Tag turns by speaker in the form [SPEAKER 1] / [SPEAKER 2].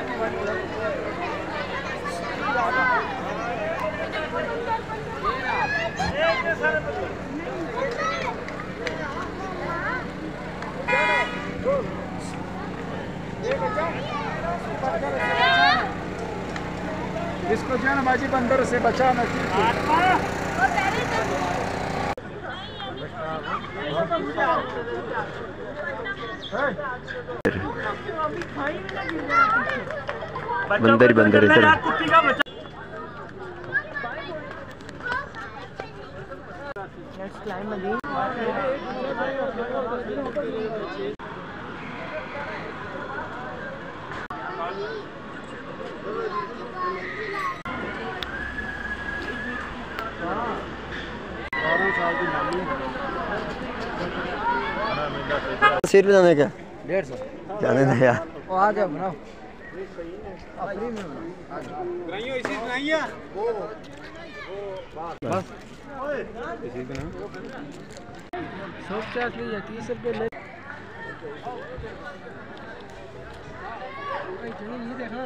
[SPEAKER 1] इसको जो है ना बाजी बंदर से बचाना
[SPEAKER 2] बंदर बंदर इधर सिर पे जाने का 150 जाने दे यार
[SPEAKER 1] वो आ जाओ बनाओ बस सब चाट ली जाती है सब पे ले ये देखना